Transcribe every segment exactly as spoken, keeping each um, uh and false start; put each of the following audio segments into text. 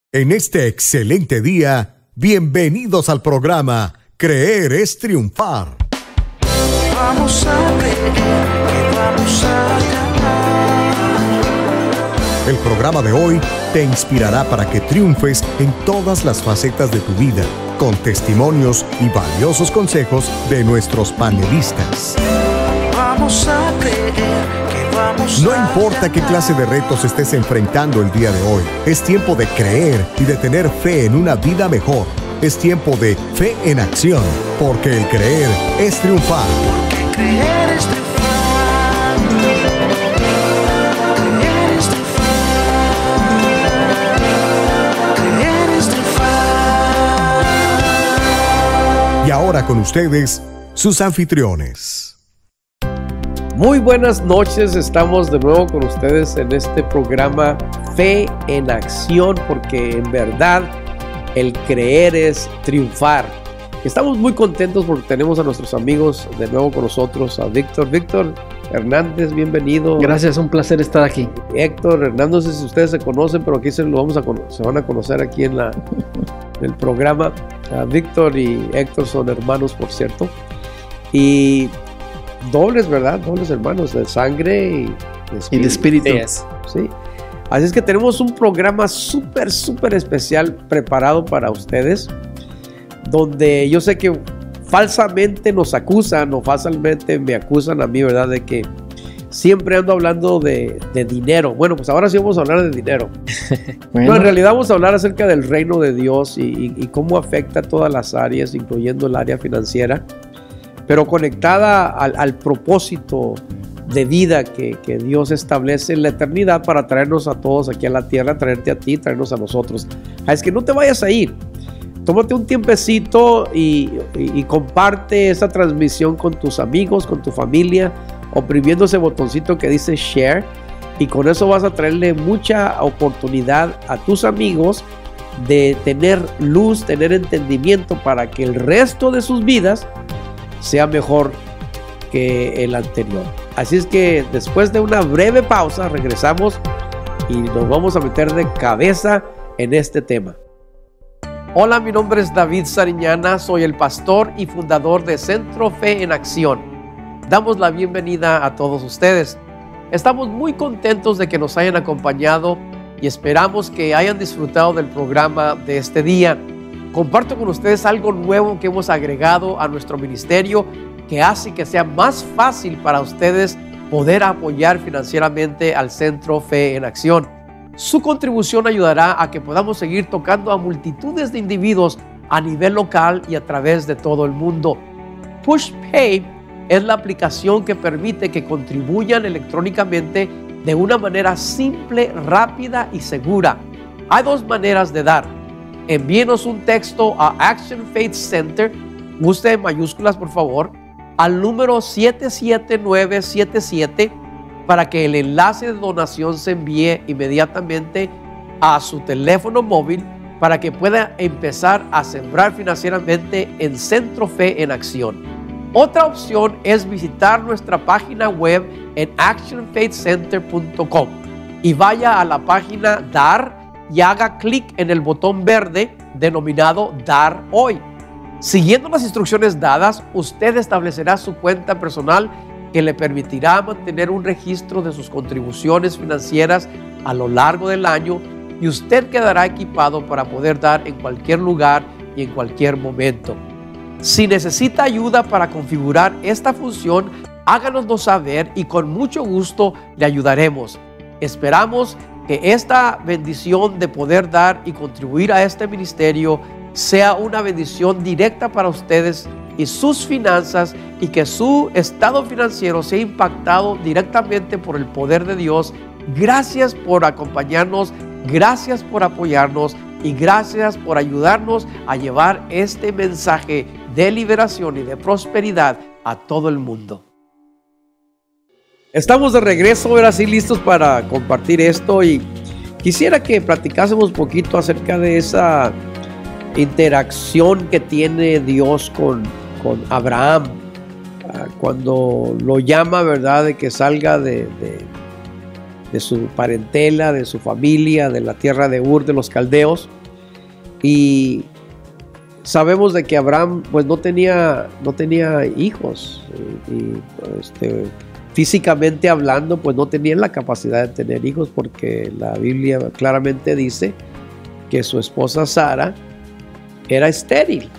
En este excelente día, bienvenidos al programa Creer es Triunfar. Vamos a creer que vamos a ganar. El programa de hoy te inspirará para que triunfes en todas las facetas de tu vida, con testimonios y valiosos consejos de nuestros panelistas. Vamos a creer que vamos No a importa qué ganar. clase de retos estés enfrentando el día de hoy, es tiempo de creer y de tener fe en una vida mejor. Es tiempo de fe en acción, porque el creer es triunfar. Porque creer es triunfar. Creer es triunfar. Creer es triunfar. Y ahora con ustedes, sus anfitriones. Muy buenas noches, estamos de nuevo con ustedes en este programa Fe en Acción, porque en verdad el creer es triunfar. Estamos muy contentos porque tenemos a nuestros amigos de nuevo con nosotros, a Víctor. Víctor Hernández, bienvenido. Gracias, un placer estar aquí. Héctor Hernández, no sé si ustedes se conocen, pero aquí se, lo vamos a cono- se van a conocer aquí en, la, en el programa. Uh, Víctor y Héctor son hermanos, por cierto. Y dobles, ¿verdad? Dobles hermanos de sangre y de espíritu. Y de espíritu. Sí. Así es que tenemos un programa súper, súper especial preparado para ustedes, donde yo sé que falsamente nos acusan o falsamente me acusan a mí, ¿verdad? De que siempre ando hablando de, de dinero. Bueno, pues ahora sí vamos a hablar de dinero. Bueno, No, en realidad vamos a hablar acerca del reino de Dios y, y, y cómo afecta a todas las áreas, incluyendo el área financiera, pero conectada al, al propósito de vida que, que Dios establece en la eternidad para traernos a todos aquí a la tierra, traerte a ti, traernos a nosotros. Es que no te vayas a ir. Tómate un tiempecito y, y, y comparte esta transmisión con tus amigos, con tu familia, oprimiendo ese botoncito que dice share, y con eso vas a traerle mucha oportunidad a tus amigos de tener luz, tener entendimiento para que el resto de sus vidas sea mejor que el anterior. Así es que después de una breve pausa regresamos y nos vamos a meter de cabeza en este tema. Hola, mi nombre es David Sariñana, soy el pastor y fundador de Centro Fe en Acción. Damos la bienvenida a todos ustedes. Estamos muy contentos de que nos hayan acompañado y esperamos que hayan disfrutado del programa de este día. Comparto con ustedes algo nuevo que hemos agregado a nuestro ministerio que hace que sea más fácil para ustedes poder apoyar financieramente al Centro Fe en Acción. Su contribución ayudará a que podamos seguir tocando a multitudes de individuos a nivel local y a través de todo el mundo. PushPay es la aplicación que permite que contribuyan electrónicamente de una manera simple, rápida y segura. Hay dos maneras de dar. Envíenos un texto a Action Faith Center, use en mayúsculas por favor, al número siete siete nueve siete siete para que el enlace de donación se envíe inmediatamente a su teléfono móvil para que pueda empezar a sembrar financieramente en Centro Fe en Acción. Otra opción es visitar nuestra página web en action faith center punto com y vaya a la página Dar y haga clic en el botón verde denominado Dar Hoy. Siguiendo las instrucciones dadas, usted establecerá su cuenta personal que le permitirá mantener un registro de sus contribuciones financieras a lo largo del año y usted quedará equipado para poder dar en cualquier lugar y en cualquier momento. Si necesita ayuda para configurar esta función, háganoslo saber y con mucho gusto le ayudaremos. Esperamos que esta bendición de poder dar y contribuir a este ministerio sea una bendición directa para ustedes y sus finanzas, y que su estado financiero sea impactado directamente por el poder de Dios. Gracias por acompañarnos, gracias por apoyarnos y gracias por ayudarnos a llevar este mensaje de liberación y de prosperidad a todo el mundo. Estamos de regreso, ahora sí listos para compartir esto, y quisiera que platicásemos un poquito acerca de esa interacción que tiene Dios con, con Abraham cuando lo llama, ¿verdad?, de que salga de, de, de su parentela, de su familia, de la tierra de Ur de los Caldeos, Y sabemos de que Abraham pues no tenía, no tenía hijos. Y, y, este, físicamente hablando pues no tenía la capacidad de tener hijos, porque la Biblia claramente dice que su esposa Sara era estéril.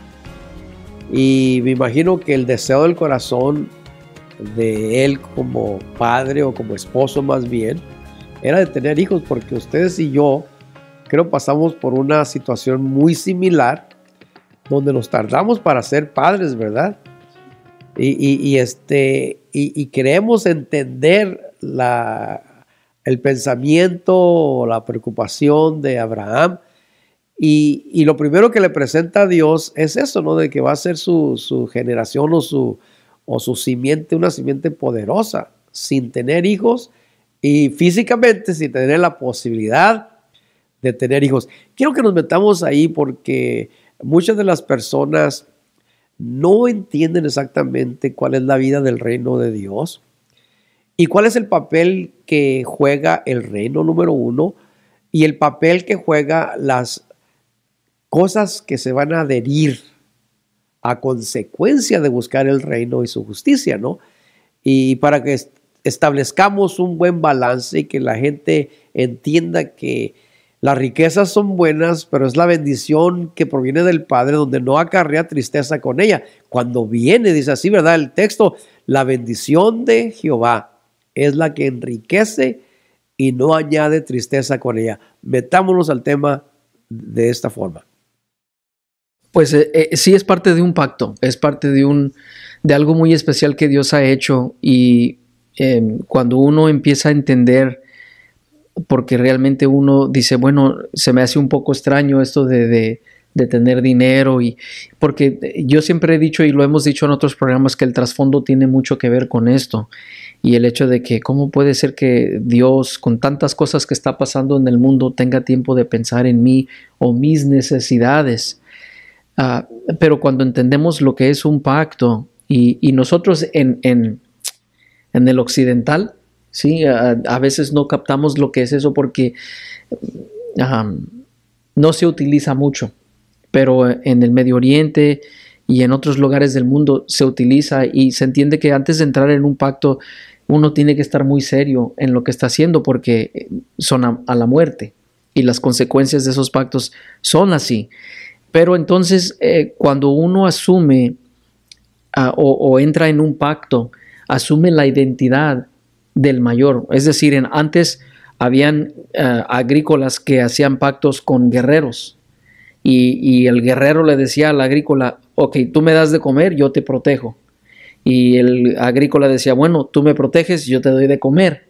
Y me imagino que el deseo del corazón de él como padre, o como esposo más bien, era de tener hijos, porque ustedes y yo creo pasamos por una situación muy similar, donde nos tardamos para ser padres, ¿verdad? Y, y, y este, y, y queremos entender la, el pensamiento o la preocupación de Abraham. Y, y lo primero que le presenta a Dios es eso, ¿no? De que va a ser su, su generación o su, o su simiente, una simiente poderosa, sin tener hijos y físicamente sin tener la posibilidad de tener hijos. Quiero que nos metamos ahí, porque muchas de las personas no entienden exactamente cuál es la vida del reino de Dios y cuál es el papel que juega el reino, número uno, y el papel que juega las cosas que se van a adherir a consecuencia de buscar el reino y su justicia, ¿no? Y para que establezcamos un buen balance y que la gente entienda que las riquezas son buenas, pero es la bendición que proviene del Padre, donde no acarrea tristeza con ella. Cuando viene, dice así, ¿verdad? El texto, la bendición de Jehová es la que enriquece y no añade tristeza con ella. Metámonos al tema de esta forma. Pues eh, eh, sí, es parte de un pacto, es parte de, un, de algo muy especial que Dios ha hecho, y eh, cuando uno empieza a entender, porque realmente uno dice, bueno, se me hace un poco extraño esto de, de, de tener dinero, y porque yo siempre he dicho, y lo hemos dicho en otros programas, que el trasfondo tiene mucho que ver con esto, y el hecho de que cómo puede ser que Dios, con tantas cosas que está pasando en el mundo, tenga tiempo de pensar en mí o mis necesidades. Uh, pero cuando entendemos lo que es un pacto, y, y nosotros en, en, en el occidental, ¿sí? Uh, a veces no captamos lo que es eso, porque um, no se utiliza mucho, pero en el Medio Oriente y en otros lugares del mundo se utiliza, y se entiende que antes de entrar en un pacto uno tiene que estar muy serio en lo que está haciendo, porque son a, a la muerte, y las consecuencias de esos pactos son así. Pero entonces eh, cuando uno asume uh, o, o entra en un pacto, asume la identidad del mayor. Es decir, en, antes habían uh, agrícolas que hacían pactos con guerreros, y, y el guerrero le decía al agrícola, ok, tú me das de comer, yo te protejo. Y el agrícola decía, bueno, tú me proteges, yo te doy de comer.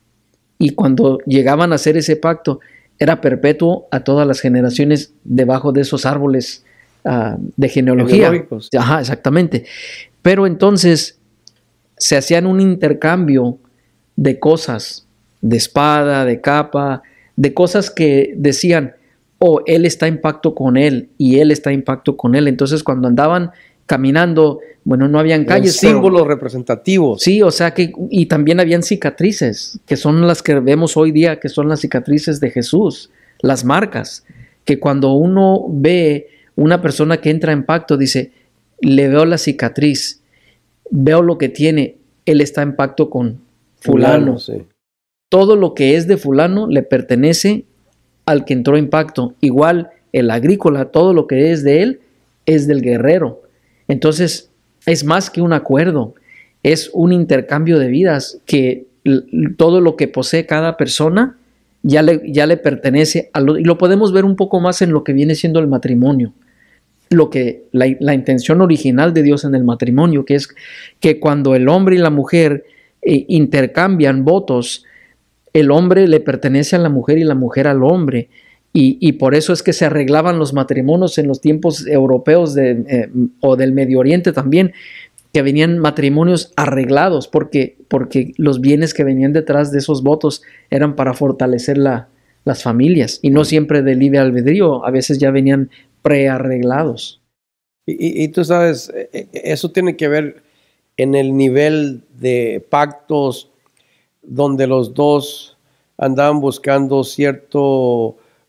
Y cuando llegaban a hacer ese pacto, era perpetuo a todas las generaciones debajo de esos árboles uh, de genealogía. Ajá, exactamente. Pero entonces se hacían un intercambio de cosas, de espada, de capa, de cosas que decían, oh, él está en pacto con él y él está en pacto con él. Entonces cuando andaban caminando, bueno, no habían calles. Símbolos pero, representativos. Sí, o sea que, y también habían cicatrices, que son las que vemos hoy día, que son las cicatrices de Jesús, las marcas, que cuando uno ve una persona que entra en pacto, dice, le veo la cicatriz, veo lo que tiene, él está en pacto con fulano. fulano sí. Todo lo que es de fulano le pertenece al que entró en pacto. Igual el agrícola, todo lo que es de él, es del guerrero. Entonces, es más que un acuerdo, es un intercambio de vidas, que todo lo que posee cada persona ya le, ya le pertenece, a lo, y lo podemos ver un poco más en lo que viene siendo el matrimonio. Lo que, la, la intención original de Dios en el matrimonio, que es que cuando el hombre y la mujer eh, intercambian votos, el hombre le pertenece a la mujer y la mujer al hombre. Y, y por eso es que se arreglaban los matrimonios en los tiempos europeos de, eh, o del Medio Oriente también, que venían matrimonios arreglados, porque, porque los bienes que venían detrás de esos votos eran para fortalecer la, las familias, y no siempre de libre albedrío, a veces ya venían prearreglados. Y, y, y tú sabes, eso tiene que ver en el nivel de pactos donde los dos andaban buscando cierto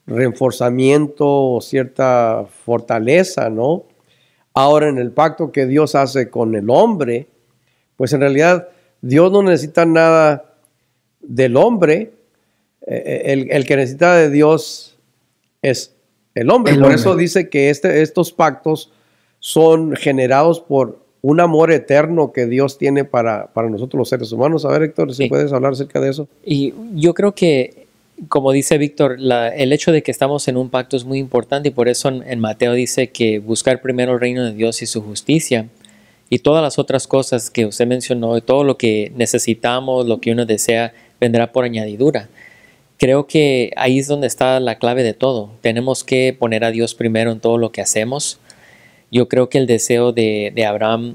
reforzamiento o cierta fortaleza, ¿no? Ahora, en el pacto que Dios hace con el hombre, pues en realidad Dios no necesita nada del hombre. El, el que necesita de Dios es el hombre. El por hombre. eso dice que este, estos pactos son generados por un amor eterno que Dios tiene para, para nosotros los seres humanos. A ver, Héctor, si Sí. puedes hablar acerca de eso. Y yo creo que, como dice Víctor, la- el hecho de que estamos en un pacto es muy importante y por eso en, en Mateo dice que buscar primero el reino de Dios y su justicia y todas las otras cosas que usted mencionó, todo lo que necesitamos, lo que uno desea, vendrá por añadidura. Creo que ahí es donde está la clave de todo. Tenemos que poner a Dios primero en todo lo que hacemos. Yo creo que el deseo de, de Abraham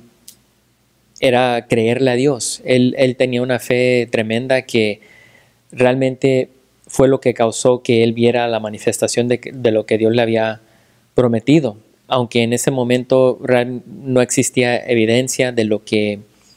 era creerle a Dios. Él, él tenía una fe tremenda que realmente fue lo que causó que él viera la manifestación de, de lo que Dios le había prometido. Aunque en ese momento real, no existía evidencia de lo que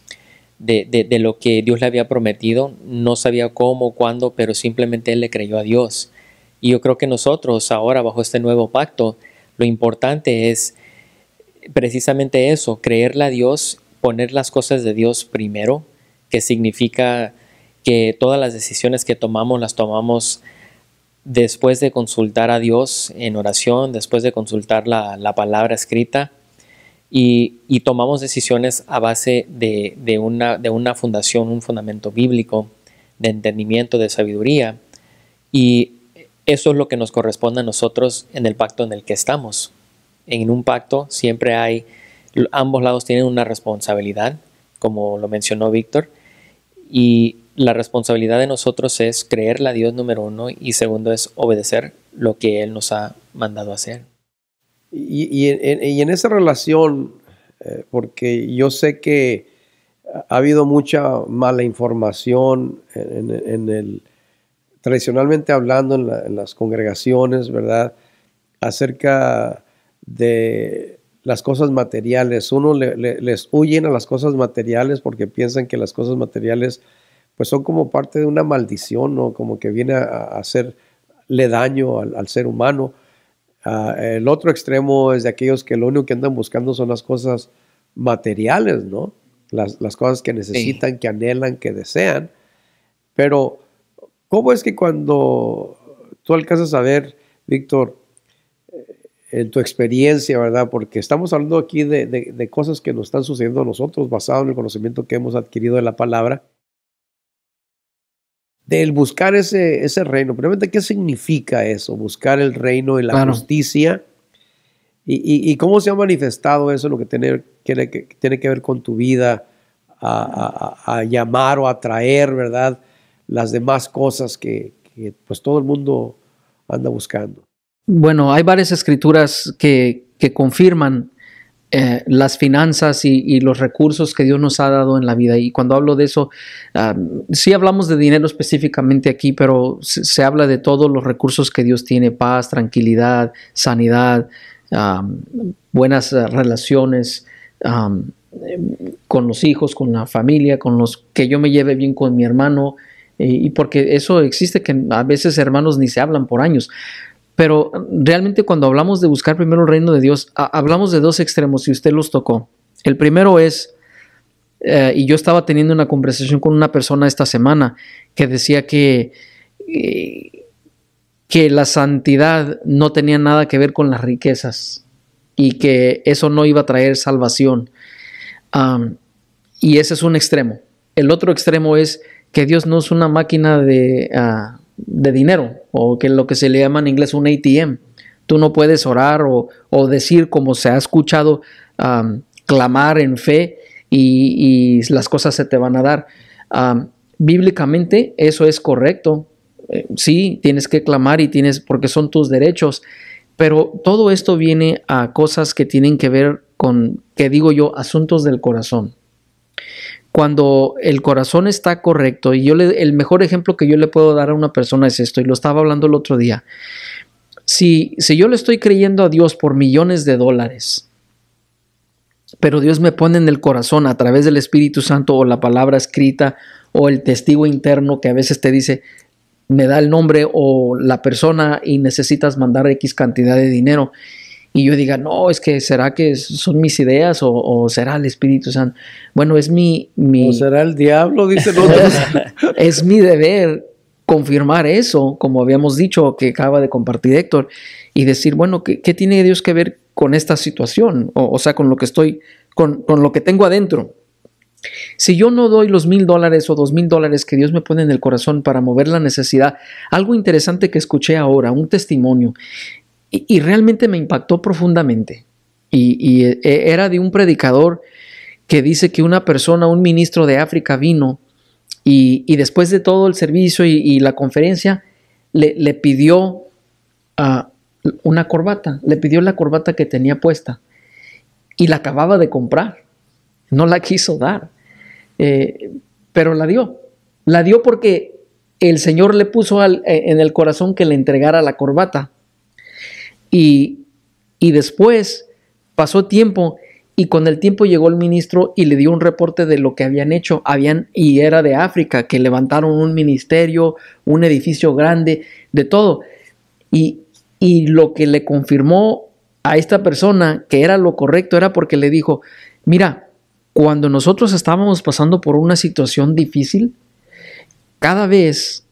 De, de, de lo que Dios le había prometido, no sabía cómo, cuándo, pero simplemente él le creyó a Dios. Y yo creo que nosotros ahora bajo este nuevo pacto, lo importante es precisamente eso, creerle a Dios, poner las cosas de Dios primero, que significa que todas las decisiones que tomamos las tomamos después de consultar a Dios en oración, después de consultar la, la palabra escrita. Y, y tomamos decisiones a base de, de, una, de una fundación, un fundamento bíblico, de entendimiento, de sabiduría. Y eso es lo que nos corresponde a nosotros en el pacto en el que estamos. En un pacto siempre hay, ambos lados tienen una responsabilidad, como lo mencionó Víctor, y la responsabilidad de nosotros es creerle a Dios, número uno, y segundo es obedecer lo que Él nos ha mandado hacer. Y, y, en, y en esa relación, eh, porque yo sé que ha habido mucha mala información en, en, en el, tradicionalmente hablando en, la, en las congregaciones, ¿verdad? Acerca de las cosas materiales. Uno le, le, les huyen a las cosas materiales porque piensan que las cosas materiales pues son como parte de una maldición, ¿no? Como que viene a, a hacerle daño al, al ser humano. Uh, el otro extremo es de aquellos que lo único que andan buscando son las cosas materiales, ¿no? Las, las cosas que necesitan, sí, que anhelan, que desean. Pero, ¿cómo es que cuando tú alcanzas a ver, Víctor, eh, en tu experiencia, ¿verdad? Porque estamos hablando aquí de, de, de cosas que nos están sucediendo a nosotros, basado en el conocimiento que hemos adquirido de la palabra. Del buscar ese, ese reino. Primeramente, ¿qué significa eso? Buscar el reino y la claro. justicia. Y, y, y cómo se ha manifestado eso, lo que tiene, que, que, tiene que ver con tu vida, a, a, a llamar o atraer, ¿verdad? Las demás cosas que, que pues todo el mundo anda buscando. Bueno, hay varias escrituras que, que confirman Eh, las finanzas y, y los recursos que Dios nos ha dado en la vida. Y cuando hablo de eso, um, sí hablamos de dinero específicamente aquí, pero se, se habla de todos los recursos que Dios tiene: paz, tranquilidad, sanidad, um, buenas uh, relaciones um, con los hijos, con la familia, con los que yo me lleve bien con mi hermano. Y, y porque eso existe, que a veces hermanos ni se hablan por años. Pero realmente cuando hablamos de buscar primero el reino de Dios, a, hablamos de dos extremos y usted los tocó. El primero es, eh, y yo estaba teniendo una conversación con una persona esta semana que decía que, eh, que la santidad no tenía nada que ver con las riquezas y que eso no iba a traer salvación. Um, y ese es un extremo. El otro extremo es que Dios no es una máquina de... Uh, de dinero, o que lo que se le llama en inglés un A T M. Tú no puedes orar o, o decir, como se ha escuchado, um, clamar en fe y, y las cosas se te van a dar. Um, bíblicamente eso es correcto. Eh, sí, tienes que clamar y tienes, porque son tus derechos, pero todo esto viene a cosas que tienen que ver con, que digo yo, asuntos del corazón. Cuando el corazón está correcto, y yo le, el mejor ejemplo que yo le puedo dar a una persona es esto, y lo estaba hablando el otro día. Si, si yo le estoy creyendo a Dios por millones de dólares, pero Dios me pone en el corazón a través del Espíritu Santo o la palabra escrita o el testigo interno que a veces te dice, me da el nombre o la persona y necesitas mandar X cantidad de dinero. Y yo diga, no, es que será que son mis ideas o, o será el Espíritu Santo. Bueno, es mi... mi o será el diablo, dicen otros. Es mi deber confirmar eso, como habíamos dicho, que acaba de compartir Héctor, y decir, bueno, ¿qué, qué tiene Dios que ver con esta situación? O, o sea, con lo que estoy, con, con lo que tengo adentro. Si yo no doy los mil dólares o dos mil dólares que Dios me pone en el corazón para mover la necesidad, algo interesante que escuché ahora, un testimonio, y, y realmente me impactó profundamente. Y, y era de un predicador que dice que una persona, un ministro de África vino y, y después de todo el servicio y, y la conferencia, le, le pidió uh, una corbata, le pidió la corbata que tenía puesta y la acababa de comprar, no la quiso dar, eh, pero la dio, la dio porque el Señor le puso al, eh, en el corazón que le entregara la corbata y, y después pasó tiempo. Y con el tiempo llegó el ministro y le dio un reporte de lo que habían hecho. Habían, y era de África, que levantaron un ministerio, un edificio grande, de todo. Y, y lo que le confirmó a esta persona que era lo correcto era porque le dijo, mira, cuando nosotros estábamos pasando por una situación difícil, cada vez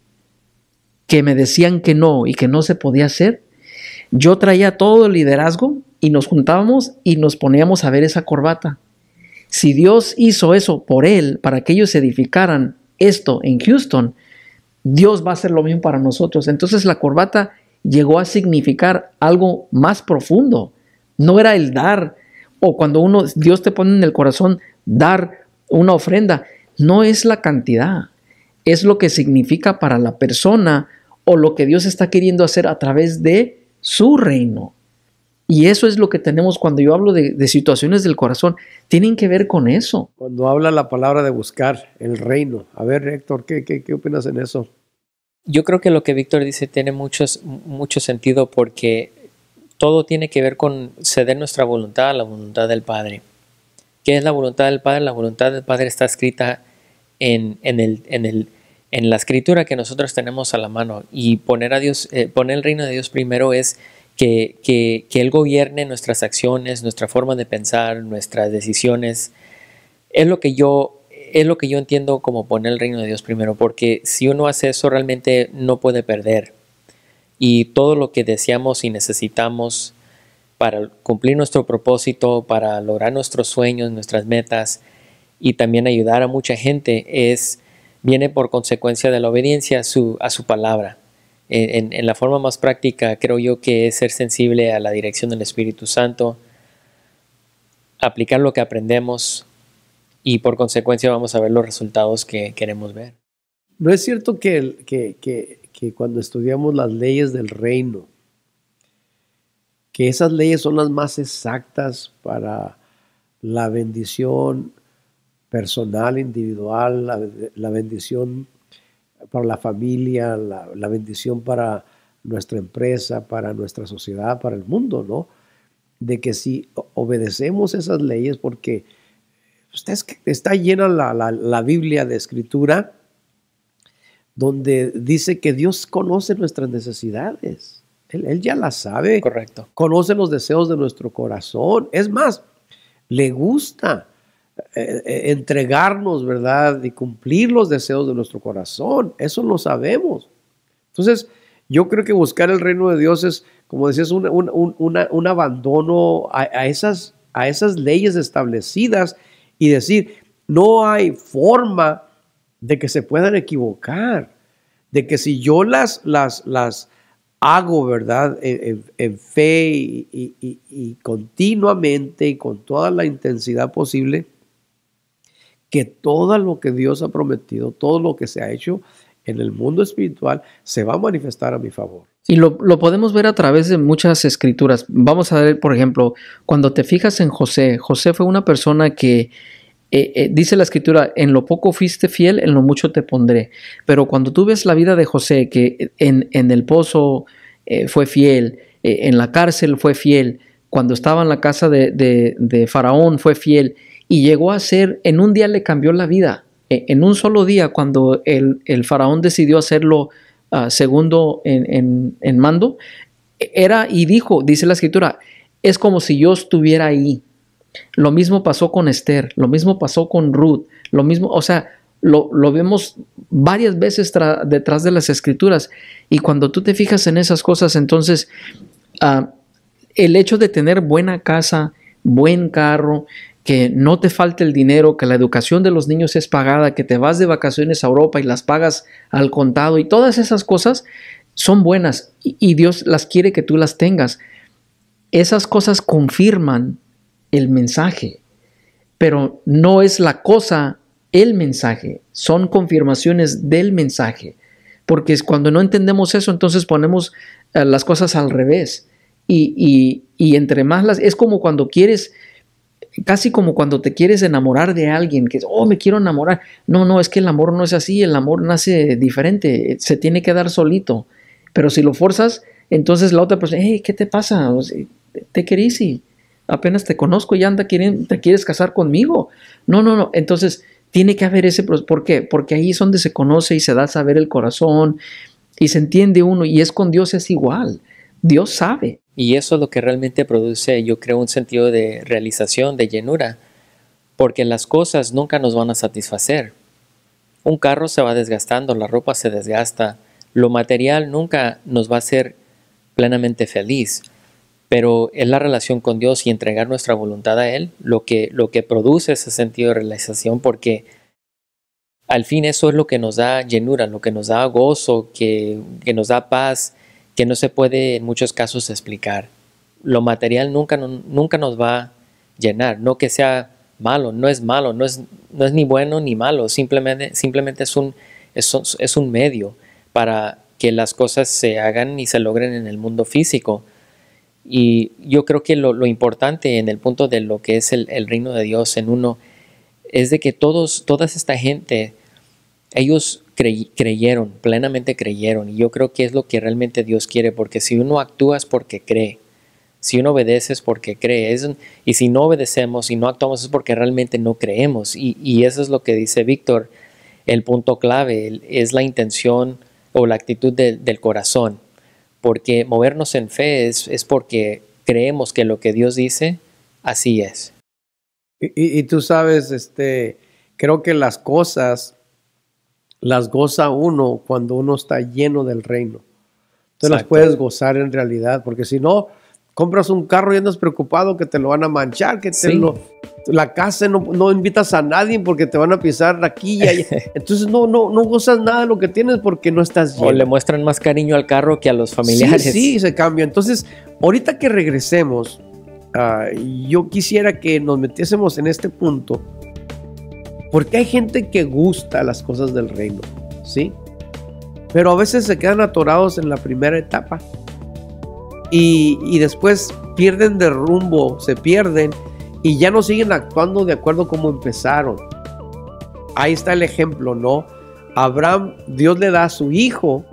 que me decían que no y que no se podía hacer, yo traía todo el liderazgo y nos juntábamos y nos poníamos a ver esa corbata. Si Dios hizo eso por él, para que ellos edificaran esto en Houston, Dios va a hacer lo mismo para nosotros. Entonces la corbata llegó a significar algo más profundo. No era el dar, o cuando uno, Dios te pone en el corazón dar una ofrenda. No es la cantidad, es lo que significa para la persona o lo que Dios está queriendo hacer a través de su reino. Y eso es lo que tenemos cuando yo hablo de, de situaciones del corazón. Tienen que ver con eso. Cuando habla la palabra de buscar el reino. A ver, Héctor, ¿qué, qué, qué opinas en eso? Yo creo que lo que Víctor dice tiene muchos, mucho sentido porque todo tiene que ver con ceder nuestra voluntad a la voluntad del Padre. ¿Qué es la voluntad del Padre? La voluntad del Padre está escrita en, en, el, en, el, en la escritura que nosotros tenemos a la mano. Y poner, a Dios, eh, poner el reino de Dios primero es Que, que, que Él gobierne nuestras acciones, nuestra forma de pensar, nuestras decisiones. Es lo que yo, es lo que yo entiendo como poner el reino de Dios primero, porque si uno hace eso realmente no puede perder. Y todo lo que deseamos y necesitamos para cumplir nuestro propósito, para lograr nuestros sueños, nuestras metas y también ayudar a mucha gente, es, viene por consecuencia de la obediencia a su, a su palabra. En, en la forma más práctica, creo yo que es ser sensible a la dirección del Espíritu Santo, aplicar lo que aprendemos y por consecuencia vamos a ver los resultados que queremos ver. ¿No es cierto que, que, que, que cuando estudiamos las leyes del reino, que esas leyes son las más exactas para la bendición personal, individual, la, la bendición para la familia, la, la bendición para nuestra empresa, para nuestra sociedad, para el mundo, ¿no? De que si obedecemos esas leyes, porque ustedes, está llena la, la, la Biblia de escritura, donde dice que Dios conoce nuestras necesidades. Él, él ya las sabe. Correcto. Conoce los deseos de nuestro corazón. Es más, le gusta Eh, entregarnos, ¿verdad? Y cumplir los deseos de nuestro corazón. Eso lo sabemos. Entonces, yo creo que buscar el reino de Dios es, como decías, un, un, un, una, un abandono a, a, esas, a esas leyes establecidas y decir, no hay forma de que se puedan equivocar, de que si yo las, las, las hago, ¿verdad? En, en, en fe y, y, y, y continuamente y con toda la intensidad posible, que todo lo que Dios ha prometido, todo lo que se ha hecho en el mundo espiritual, se va a manifestar a mi favor. Y lo, lo podemos ver a través de muchas escrituras. Vamos a ver, por ejemplo, cuando te fijas en José, José fue una persona que, eh, eh, dice la escritura, en lo poco fuiste fiel, en lo mucho te pondré. Pero cuando tú ves la vida de José, que en, en el pozo eh, fue fiel, eh, en la cárcel fue fiel, cuando estaba en la casa de, de, de Faraón fue fiel, y llegó a ser, en un día le cambió la vida. En un solo día, cuando el, el faraón decidió hacerlo uh, segundo en, en, en mando, era y dijo, dice la escritura, es como si yo estuviera ahí. Lo mismo pasó con Esther, lo mismo pasó con Ruth, lo mismo, o sea, lo, lo vemos varias veces tra- detrás de las escrituras. Y cuando tú te fijas en esas cosas, entonces uh, el hecho de tener buena casa, buen carro, que no te falte el dinero, que la educación de los niños es pagada, que te vas de vacaciones a Europa y las pagas al contado y todas esas cosas son buenas y, y Dios las quiere que tú las tengas. Esas cosas confirman el mensaje, pero no es la cosa el mensaje, son confirmaciones del mensaje, porque es cuando no entendemos eso, entonces ponemos uh, las cosas al revés y, y, y entre más las, es como cuando quieres, casi como cuando te quieres enamorar de alguien, que es, oh, me quiero enamorar. No, no, es que el amor no es así, el amor nace diferente, se tiene que dar solito. Pero si lo forzas, entonces la otra persona, hey, ¿qué te pasa? O sea, te querís y apenas te conozco y ya anda, quieren, te quieres casar conmigo. No, no, no. Entonces tiene que haber ese proceso. ¿Por qué? Porque ahí es donde se conoce y se da a saber el corazón y se entiende uno. Y es con Dios es igual. Dios sabe. Y eso es lo que realmente produce, yo creo, un sentido de realización, de llenura, porque las cosas nunca nos van a satisfacer. Un carro se va desgastando, la ropa se desgasta, lo material nunca nos va a hacer plenamente feliz, pero es la relación con Dios y entregar nuestra voluntad a Él lo que, lo que produce ese sentido de realización, porque al fin eso es lo que nos da llenura, lo que nos da gozo, que, que nos da paz, que no se puede en muchos casos explicar. Lo material nunca, nunca nos va a llenar, no que sea malo, no es malo, no es, no es ni bueno ni malo, simplemente, simplemente es, un, es, es un medio para que las cosas se hagan y se logren en el mundo físico. Y yo creo que lo, lo importante en el punto de lo que es el, el reino de Dios en uno es de que todos, toda esta gente, ellos creyeron, plenamente creyeron, y yo creo que es lo que realmente Dios quiere, porque si uno actúa es porque cree, si uno obedece es porque cree, es, y si no obedecemos y no actuamos es porque realmente no creemos, y, y eso es lo que dice Víctor, el punto clave el, es la intención o la actitud de, del corazón, porque movernos en fe es, es porque creemos que lo que Dios dice, así es. Y, y, y tú sabes, este, creo que las cosas las goza uno cuando uno está lleno del reino. Tú las puedes gozar en realidad, porque si no, compras un carro y andas preocupado que te lo van a manchar, que te sí. lo, la casa no, no invitas a nadie porque te van a pisar aquí y allá. Entonces no, no, no gozas nada de lo que tienes porque no estás lleno. O le muestran más cariño al carro que a los familiares. Sí, sí, se cambia. Entonces, ahorita que regresemos, uh, yo quisiera que nos metiésemos en este punto, porque hay gente que gusta las cosas del reino, ¿sí? Pero a veces se quedan atorados en la primera etapa y, y después pierden de rumbo, se pierden y ya no siguen actuando de acuerdo como empezaron. Ahí está el ejemplo, ¿no? Abraham, Dios le da a su hijo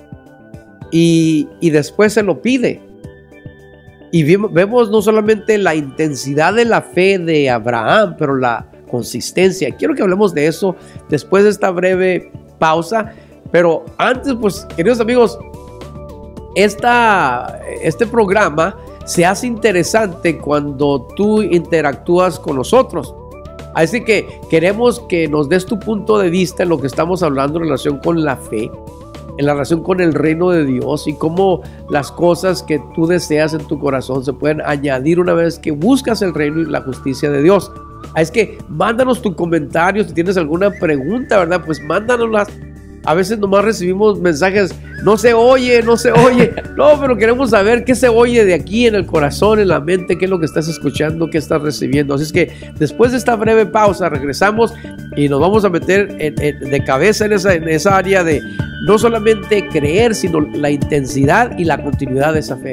y, y después se lo pide. Y vemos no solamente la intensidad de la fe de Abraham, pero la consistencia. Quiero que hablemos de eso después de esta breve pausa, pero antes, pues, queridos amigos, esta, este programa se hace interesante cuando tú interactúas con nosotros. Así que queremos que nos des tu punto de vista en lo que estamos hablando en relación con la fe, en la relación con el reino de Dios y cómo las cosas que tú deseas en tu corazón se pueden añadir una vez que buscas el reino y la justicia de Dios. Es que mándanos tu comentario, si tienes alguna pregunta, ¿verdad? Pues mándanoslas. A veces nomás recibimos mensajes, no se oye, no se oye. No, pero queremos saber qué se oye de aquí en el corazón, en la mente, qué es lo que estás escuchando, qué estás recibiendo. Así es que después de esta breve pausa regresamos y nos vamos a meter en, en, de cabeza en esa, en esa área de no solamente creer, sino la intensidad y la continuidad de esa fe.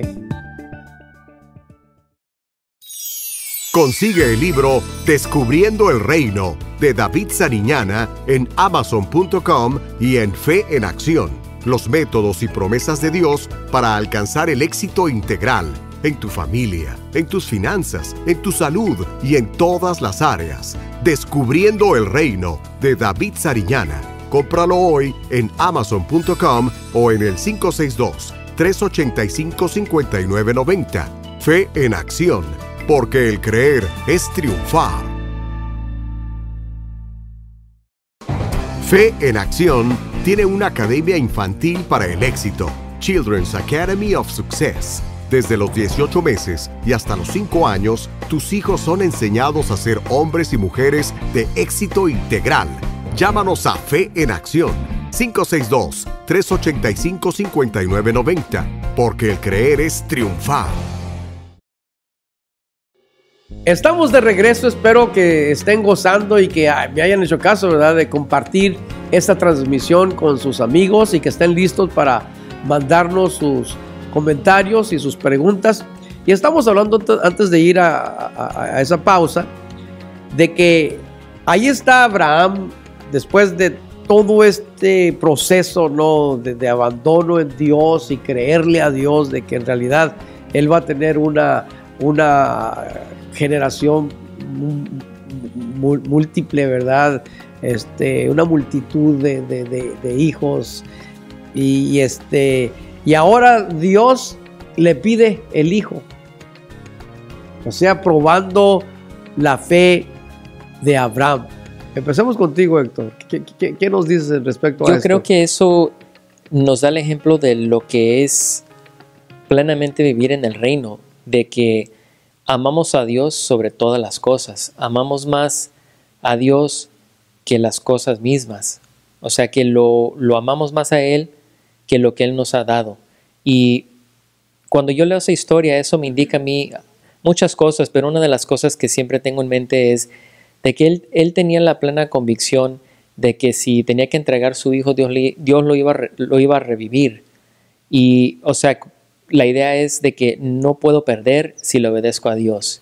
Consigue el libro Descubriendo el Reino de David Sariñana en amazon punto com y en Fe en Acción. Los métodos y promesas de Dios para alcanzar el éxito integral en tu familia, en tus finanzas, en tu salud y en todas las áreas. Descubriendo el Reino de David Sariñana. Cómpralo hoy en amazon punto com o en el cinco seis dos, tres ocho cinco, cinco nueve nueve cero. Fe en acción, porque el creer es triunfar. Fe en Acción tiene una academia infantil para el éxito, Children's Academy of Success. Desde los dieciocho meses y hasta los cinco años, tus hijos son enseñados a ser hombres y mujeres de éxito integral. Llámanos a Fe en Acción, cinco seis dos, tres ocho cinco, cinco nueve nueve cero, porque el creer es triunfar. Estamos de regreso, espero que estén gozando y que ay, me hayan hecho caso, ¿verdad?, de compartir esta transmisión con sus amigos y que estén listos para mandarnos sus comentarios y sus preguntas. Y estamos hablando antes de ir a, a, a esa pausa de que ahí está Abraham después de todo este proceso, ¿no?, de, de abandono en Dios y creerle a Dios de que en realidad él va a tener una, una generación múltiple, ¿verdad? Este, una multitud de, de, de, de hijos y, y, este, y ahora Dios le pide el hijo, o sea, probando la fe de Abraham. Empecemos contigo, Héctor. ¿Qué, qué, qué nos dices respecto a Yo esto? creo que eso nos da el ejemplo de lo que es plenamente vivir en el reino, de que amamos a Dios sobre todas las cosas, amamos más a Dios que las cosas mismas, o sea que lo, lo amamos más a Él que lo que Él nos ha dado. Y cuando yo leo esa historia, eso me indica a mí muchas cosas, pero una de las cosas que siempre tengo en mente es de que Él, él tenía la plena convicción de que si tenía que entregar a su hijo, Dios, Dios lo, iba, lo iba a revivir. Y, o sea, la idea es de que no puedo perder si le obedezco a Dios.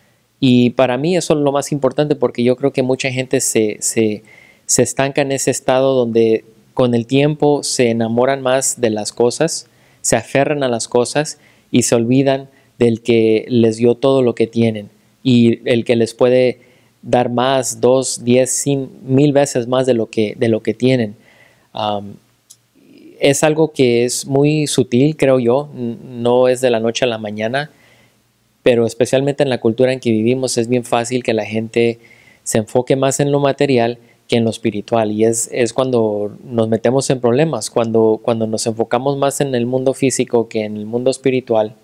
Y para mí eso es lo más importante, porque yo creo que mucha gente se, se, se estanca en ese estado donde con el tiempo se enamoran más de las cosas, se aferran a las cosas y se olvidan del que les dio todo lo que tienen y el que les puede dar más, dos, diez, cien, mil veces más de lo que, de lo que tienen. Um, Es algo que es muy sutil, creo yo, no es de la noche a la mañana, pero especialmente en la cultura en que vivimos es bien fácil que la gente se enfoque más en lo material que en lo espiritual, y es, es cuando nos metemos en problemas, cuando, cuando nos enfocamos más en el mundo físico que en el mundo espiritual,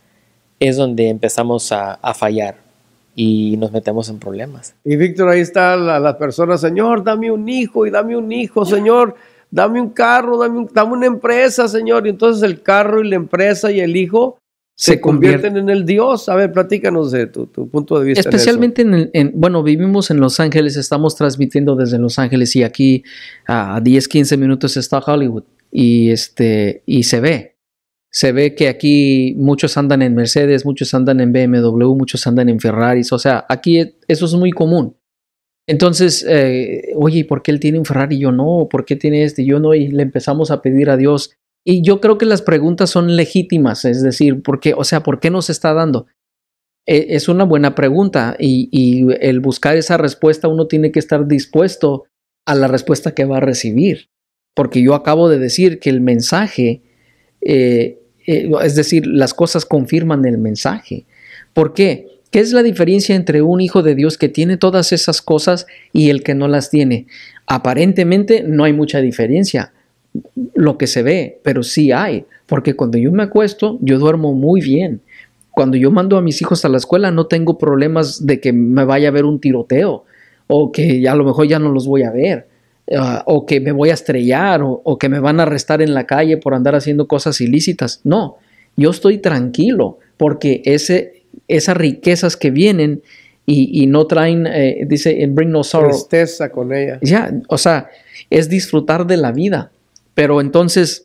es donde empezamos a, a fallar y nos metemos en problemas. Y Víctor, ahí está la, la persona, Señor, dame un hijo y dame un hijo, Señor. Dame un carro, dame, un, dame una empresa, Señor. Y entonces el carro y la empresa y el hijo se, se convierten convierte. en el Dios. A ver, platícanos de tu, tu punto de vista. Especialmente en, en, en, bueno, vivimos en Los Ángeles, estamos transmitiendo desde Los Ángeles y aquí a diez, quince minutos está Hollywood y, este, y se ve. Se ve que aquí muchos andan en Mercedes, muchos andan en B M W, muchos andan en Ferraris. O sea, aquí eso es muy común. Entonces, eh, oye, ¿y por qué él tiene un Ferrari y yo no? ¿Por qué tiene este y yo no? Y le empezamos a pedir a Dios. Y yo creo que las preguntas son legítimas, es decir, ¿por qué? O sea, ¿por qué nos está dando? Eh, es una buena pregunta y, y el buscar esa respuesta uno tiene que estar dispuesto a la respuesta que va a recibir. Porque yo acabo de decir que el mensaje, eh, eh, es decir, las cosas confirman el mensaje. ¿Por qué? ¿Qué es la diferencia entre un hijo de Dios que tiene todas esas cosas y el que no las tiene? Aparentemente no hay mucha diferencia, lo que se ve, pero sí hay, porque cuando yo me acuesto, yo duermo muy bien. Cuando yo mando a mis hijos a la escuela, no tengo problemas de que me vaya a ver un tiroteo, o que a lo mejor ya no los voy a ver, uh, o que me voy a estrellar, o, o que me van a arrestar en la calle por andar haciendo cosas ilícitas. No, yo estoy tranquilo, porque ese... esas riquezas que vienen y, y no traen, eh, dice, bring no sorrow. Tristeza con ella. Ya, o sea, es disfrutar de la vida. Pero entonces,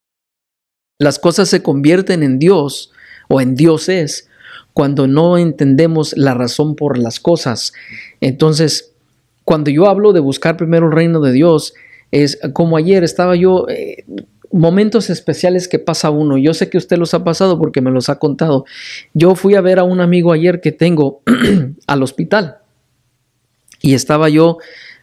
las cosas se convierten en Dios o en dioses cuando no entendemos la razón por las cosas. Entonces, cuando yo hablo de buscar primero el reino de Dios, es como ayer estaba yo... Eh, momentos especiales que pasa uno. Yo sé que usted los ha pasado porque me los ha contado. Yo fui a ver a un amigo ayer que tengo al hospital y estaba yo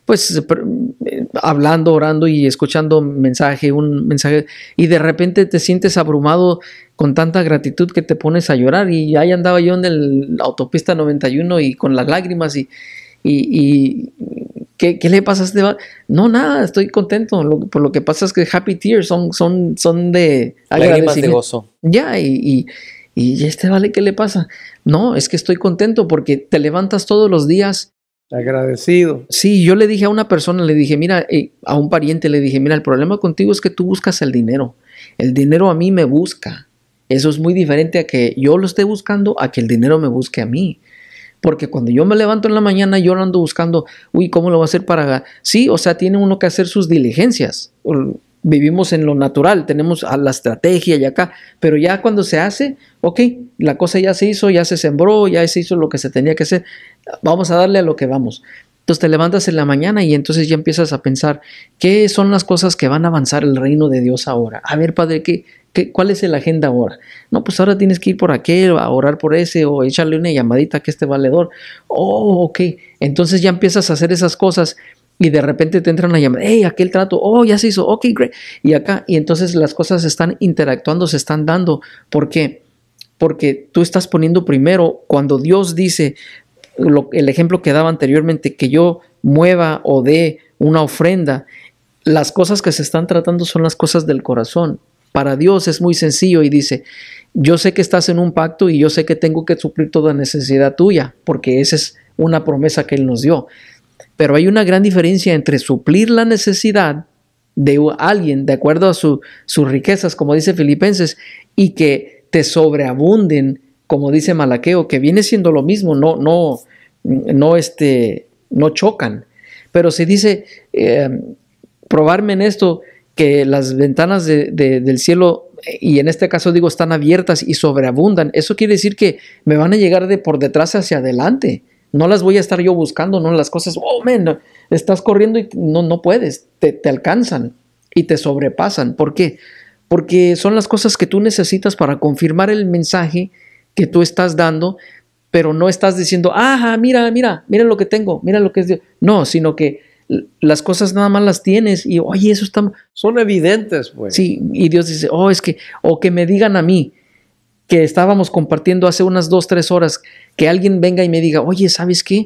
pues eh, hablando, orando y escuchando mensaje, un mensaje, y de repente te sientes abrumado con tanta gratitud que te pones a llorar. Y ahí andaba yo en el autopista noventa y uno y con las lágrimas y, y, y ¿qué, ¿qué le pasa a este va? No, nada, estoy contento. Lo, por lo que pasa es que happy tears son, son, son de lágrimas de gozo. Ya, y, y, y este vale, ¿qué le pasa? No, es que estoy contento porque te levantas todos los días agradecido. Sí, yo le dije a una persona, le dije, mira, eh, a un pariente le dije, mira, el problema contigo es que tú buscas el dinero. El dinero a mí me busca. Eso es muy diferente a que yo lo esté buscando, a que el dinero me busque a mí. Porque cuando yo me levanto en la mañana, yo no ando buscando, uy, ¿cómo lo voy a hacer para...? Sí, o sea, tiene uno que hacer sus diligencias. Vivimos en lo natural, tenemos a la estrategia y acá, pero ya cuando se hace, ok, la cosa ya se hizo, ya se sembró, ya se hizo lo que se tenía que hacer, vamos a darle a lo que vamos. Entonces te levantas en la mañana y entonces ya empiezas a pensar, ¿qué son las cosas que van a avanzar el reino de Dios ahora? A ver, Padre, ¿qué, qué, ¿cuál es la agenda ahora? No, pues ahora tienes que ir por aquel, a orar por ese, o echarle una llamadita a este valedor. Oh, ok, entonces ya empiezas a hacer esas cosas. Y de repente te entran a llamar, hey, aquel trato, oh, ya se hizo, ok, great. Y acá, y entonces las cosas están interactuando, se están dando. ¿Por qué? Porque tú estás poniendo primero, cuando Dios dice, lo, el ejemplo que daba anteriormente, que yo mueva o dé una ofrenda, las cosas que se están tratando son las cosas del corazón. Para Dios es muy sencillo y dice, yo sé que estás en un pacto y yo sé que tengo que suplir toda necesidad tuya, porque esa es una promesa que Él nos dio. Pero hay una gran diferencia entre suplir la necesidad de alguien de acuerdo a su, sus riquezas, como dice Filipenses, y que te sobreabunden, como dice Malaqueo, que viene siendo lo mismo, no, no, no, este, no chocan. Pero se dice, eh, probarme en esto, que las ventanas de, de, del cielo, y en este caso digo, están abiertas y sobreabundan. Eso quiere decir que me van a llegar de por detrás hacia adelante. No las voy a estar yo buscando, no las cosas, oh, man, estás corriendo y no, no puedes, te, te alcanzan y te sobrepasan. ¿Por qué? Porque son las cosas que tú necesitas para confirmar el mensaje que tú estás dando, pero no estás diciendo, ajá, mira, mira, mira lo que tengo, mira lo que es Dios. No, sino que las cosas nada más las tienes y, oye, eso está... Son evidentes, pues. Sí, y Dios dice, oh, es que, o que me digan a mí, que estábamos compartiendo hace unas dos, tres horas, que alguien venga y me diga, oye, ¿sabes qué?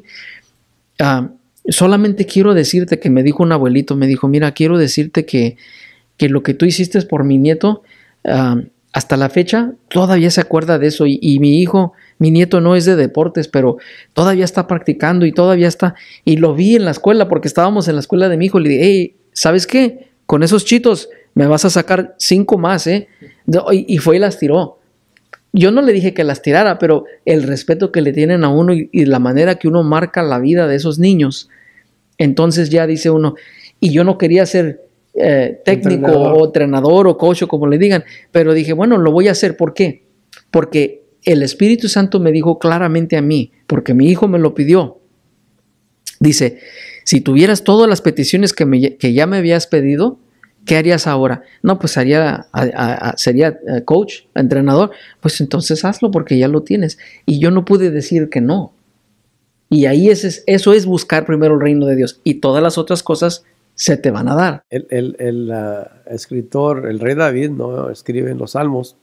Uh, solamente quiero decirte que me dijo un abuelito, me dijo, mira, quiero decirte que, que lo que tú hiciste por mi nieto, uh, hasta la fecha, todavía se acuerda de eso, y, y mi hijo, mi nieto no es de deportes, pero todavía está practicando y todavía está, y lo vi en la escuela, porque estábamos en la escuela de mi hijo, y le dije, hey, ¿sabes qué? Con esos chitos me vas a sacar cinco más, ¿eh? Y, y fue y las tiró. Yo no le dije que las tirara, pero el respeto que le tienen a uno y, y la manera que uno marca la vida de esos niños, entonces ya dice uno, y yo no quería ser eh, técnico entrenador. o entrenador o coach o como le digan, pero dije, bueno, lo voy a hacer. ¿Por qué? Porque el Espíritu Santo me dijo claramente a mí, porque mi hijo me lo pidió. Dice, si tuvieras todas las peticiones que, me, que ya me habías pedido, ¿qué harías ahora? No, pues haría, a, a, a, sería coach, entrenador. Pues entonces hazlo porque ya lo tienes. Y yo no pude decir que no. Y ahí es, eso es buscar primero el reino de Dios. Y todas las otras cosas se te van a dar. El, el, el uh, escritor, el rey David, ¿no? Escribe en los Salmos,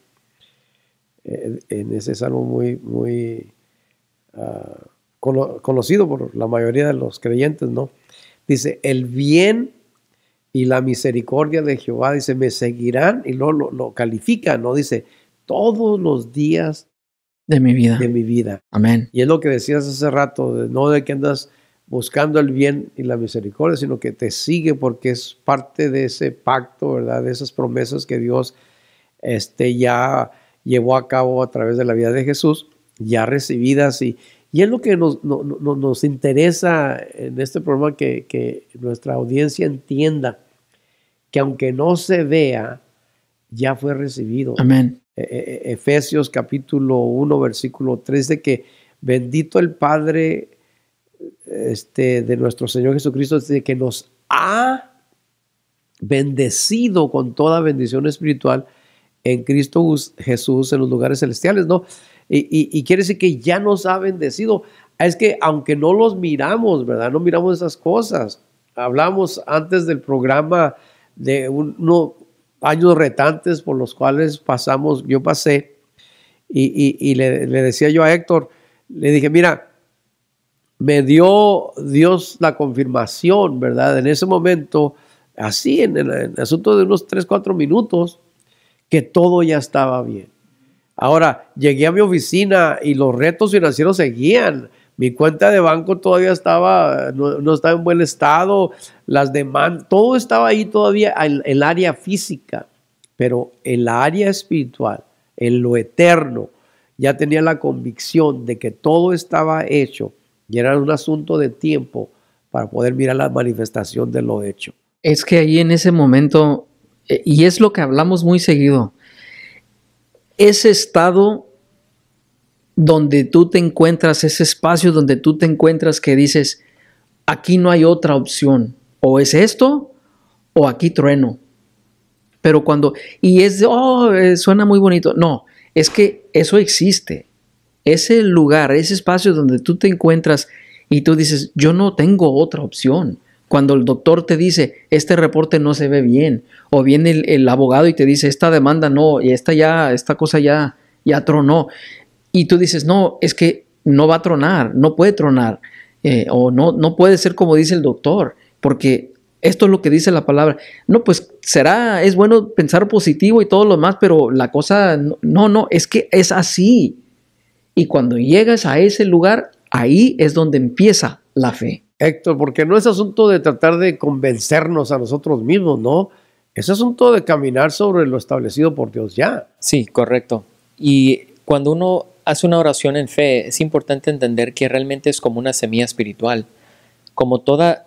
eh, en ese salmo muy, muy uh, cono, conocido por la mayoría de los creyentes, ¿no? Dice, el bien y la misericordia de Jehová, dice, me seguirán, y luego lo, lo califica, ¿no? Dice, todos los días de mi vida. De mi vida. Amén. Y es lo que decías hace rato, de, no de que andas buscando el bien y la misericordia, sino que te sigue porque es parte de ese pacto, ¿verdad? De esas promesas que Dios este, ya llevó a cabo a través de la vida de Jesús, ya recibidas. Y, y es lo que nos, no, no, nos interesa en este programa, que, que nuestra audiencia entienda que aunque no se vea, ya fue recibido. Amén. Efesios capítulo uno, versículo tres, de que bendito el Padre este, de nuestro Señor Jesucristo, de que nos ha bendecido con toda bendición espiritual en Cristo Jesús en los lugares celestiales, ¿no? Y, y, y quiere decir que ya nos ha bendecido. Es que aunque no los miramos, ¿verdad? No miramos esas cosas, hablamos antes del programa de un- unos años retantes por los cuales pasamos, yo pasé, y, y- y le, le decía yo a Héctor, le dije, mira, me dio Dios la confirmación, ¿verdad? En ese momento, así, en el, en el asunto de unos tres, cuatro minutos, que todo ya estaba bien. Ahora, llegué a mi oficina y los retos financieros seguían. Mi cuenta de banco todavía estaba, no, no estaba en buen estado, las demandas, todo estaba ahí todavía en el área física, pero en la área espiritual, en lo eterno, ya tenía la convicción de que todo estaba hecho y era un asunto de tiempo para poder mirar la manifestación de lo hecho. Es que ahí en ese momento, eh, y es lo que hablamos muy seguido, ese estado donde tú te encuentras, ese espacio donde tú te encuentras que dices, aquí no hay otra opción, o es esto o aquí trueno. Pero cuando, y es, de, oh, eh, suena muy bonito, no, es que eso existe, ese lugar, ese espacio donde tú te encuentras y tú dices, yo no tengo otra opción. Cuando el doctor te dice, este reporte no se ve bien, o viene el, el abogado y te dice, esta demanda no, y esta ya, esta cosa ya, ya tronó. Y tú dices, no, es que no va a tronar, no puede tronar, eh, o no, no puede ser como dice el doctor, porque esto es lo que dice la palabra. No, pues será, es bueno pensar positivo y todo lo demás, pero la cosa, no, no, es que es así. Y cuando llegas a ese lugar, ahí es donde empieza la fe. Héctor, porque no es asunto de tratar de convencernos a nosotros mismos, ¿no? Es asunto de caminar sobre lo establecido por Dios ya. Sí, correcto. Y cuando uno hace una oración en fe, es importante entender que realmente es como una semilla espiritual. Como toda,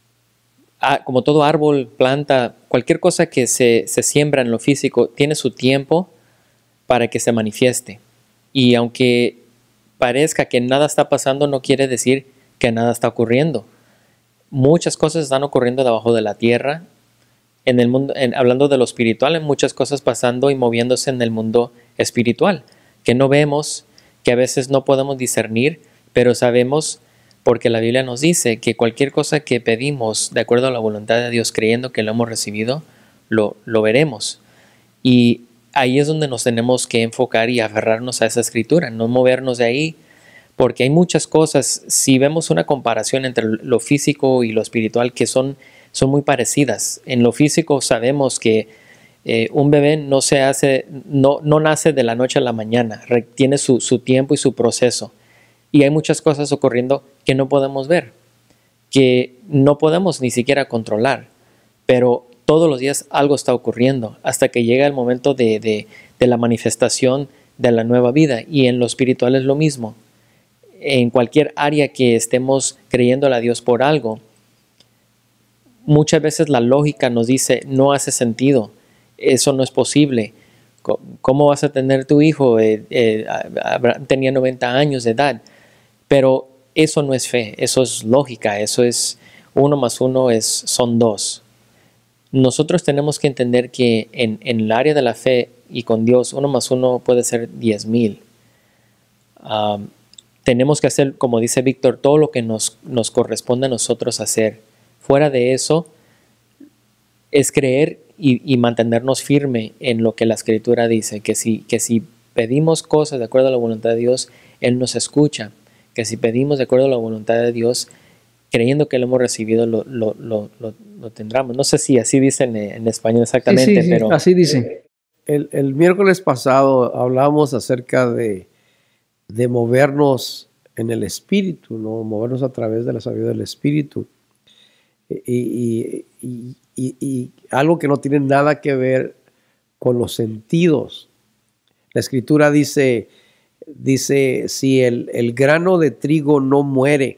como todo árbol, planta, cualquier cosa que se, se siembra en lo físico, tiene su tiempo para que se manifieste. Y aunque parezca que nada está pasando, no quiere decir que nada está ocurriendo. Muchas cosas están ocurriendo debajo de la tierra. En el mundo, en, hablando de lo espiritual, hay muchas cosas pasando y moviéndose en el mundo espiritual, que no vemos, que a veces no podemos discernir, pero sabemos porque la Biblia nos dice que cualquier cosa que pedimos de acuerdo a la voluntad de Dios, creyendo que lo hemos recibido, lo, lo veremos. Y ahí es donde nos tenemos que enfocar y aferrarnos a esa escritura, no movernos de ahí, porque hay muchas cosas, si vemos una comparación entre lo físico y lo espiritual, que son, son muy parecidas. En lo físico sabemos que eh, un bebé no, se hace, no, no nace de la noche a la mañana, tiene su, su tiempo y su proceso. Y hay muchas cosas ocurriendo que no podemos ver, que no podemos ni siquiera controlar, pero todos los días algo está ocurriendo hasta que llega el momento de, de, de la manifestación de la nueva vida. Y en lo espiritual es lo mismo. En cualquier área que estemos creyéndole a Dios por algo, muchas veces la lógica nos dice, no hace sentido, eso no es posible. ¿Cómo vas a tener tu hijo? Eh, eh, tenía noventa años de edad. Pero eso no es fe, eso es lógica, eso es uno más uno es, son dos. Nosotros tenemos que entender que en, en el área de la fe y con Dios, uno más uno puede ser diez mil. Um, tenemos que hacer, como dice Víctor, todo lo que nos, nos corresponde a nosotros hacer. Fuera de eso, es creer y, y mantenernos firme en lo que la Escritura dice, que si, que si pedimos cosas de acuerdo a la voluntad de Dios, Él nos escucha. Que si pedimos de acuerdo a la voluntad de Dios, creyendo que lo hemos recibido, lo, lo, lo, lo, lo tendremos. No sé si así dicen en, en español exactamente, sí, sí, pero... Sí, así dice. El, el miércoles pasado hablamos acerca de, de movernos en el Espíritu, ¿no? Movernos a través de la sabiduría del Espíritu. Y, y, y, y, y algo que no tiene nada que ver con los sentidos. La Escritura dice... Dice, si el, el grano de trigo no muere,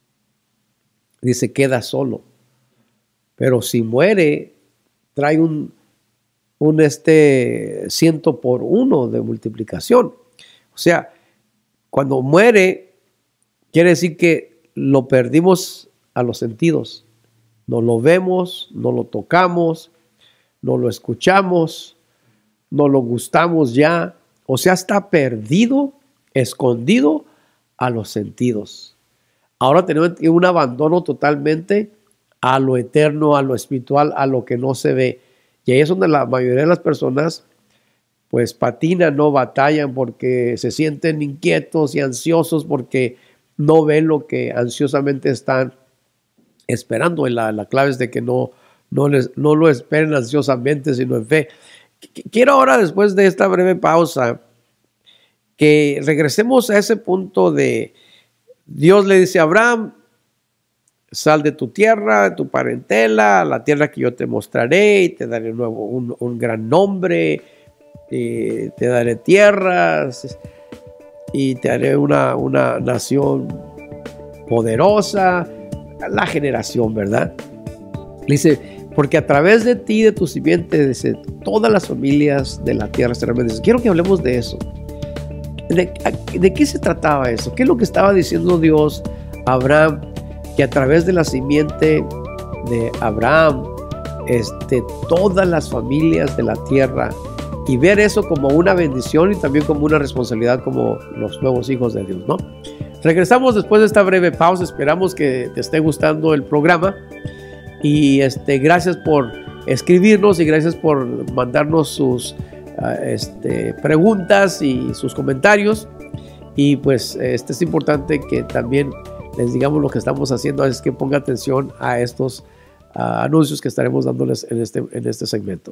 dice, queda solo. Pero si muere, trae un, un este ciento por uno de multiplicación. O sea, cuando muere, quiere decir que lo perdimos a los sentidos. No lo vemos, no lo tocamos, no lo escuchamos, no lo gustamos ya. O sea, está perdido, escondido a los sentidos. Ahora tenemos un abandono totalmente a lo eterno, a lo espiritual, a lo que no se ve. Y ahí es donde la mayoría de las personas pues patinan, no batallan, porque se sienten inquietos y ansiosos porque no ven lo que ansiosamente están esperando. Y la, la clave es de que no, no, les, no lo esperen ansiosamente, sino en fe. Quiero ahora, después de esta breve pausa, que regresemos a ese punto de Dios le dice a Abraham: sal de tu tierra, de tu parentela, la tierra que yo te mostraré, y te daré nuevo un, un gran nombre, y te daré tierras, y te haré una, una nación poderosa, la generación, ¿verdad? Le dice, porque a través de ti, de tu simiente, dice, todas las familias de la tierra serán bendecidas. Quiero que hablemos de eso. ¿De, ¿De qué se trataba eso? ¿Qué es lo que estaba diciendo Dios a Abraham? Que a través de la simiente de Abraham, este, todas las familias de la tierra, y ver eso como una bendición y también como una responsabilidad como los nuevos hijos de Dios, ¿no? Regresamos después de esta breve pausa. Esperamos que te esté gustando el programa, y este, gracias por escribirnos y gracias por mandarnos sus uh, este, preguntas y sus comentarios. Y pues este es importante que también les digamos lo que estamos haciendo, es que ponga atención a estos uh, anuncios que estaremos dándoles en este, en este segmento.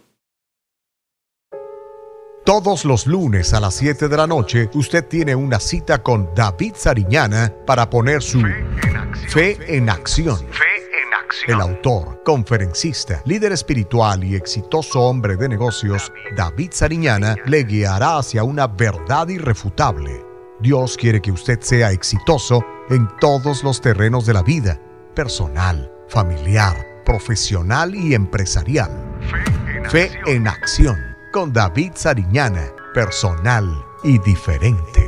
Todos los lunes a las siete de la noche, usted tiene una cita con David Sariñana para poner su fe en acción. Fe en acción. El autor, conferencista, líder espiritual y exitoso hombre de negocios, David Sariñana, le guiará hacia una verdad irrefutable. Dios quiere que usted sea exitoso en todos los terrenos de la vida, personal, familiar, profesional y empresarial. Fe en, Fe en acción. Con David Sariñana, personal y diferente.